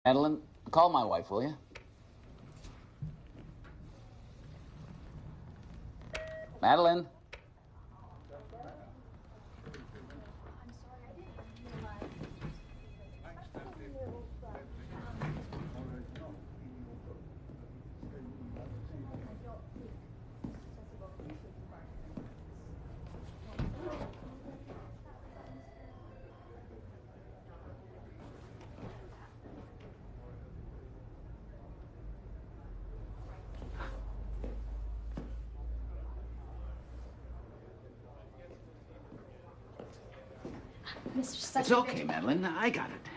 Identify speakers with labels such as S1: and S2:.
S1: Madeline, call my wife, will you? Madeline?
S2: Mr. Sutter.
S1: It's okay, Madeline. I got it.